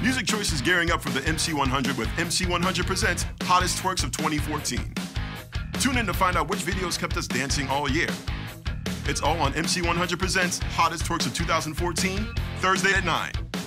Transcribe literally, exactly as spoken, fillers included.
Music Choice is gearing up for the M C one hundred with M C one hundred Presents Hottest Twerks of twenty fourteen. Tune in to find out which videos kept us dancing all year. It's all on M C one hundred Presents Hottest Twerks of two thousand fourteen, Thursday at nine.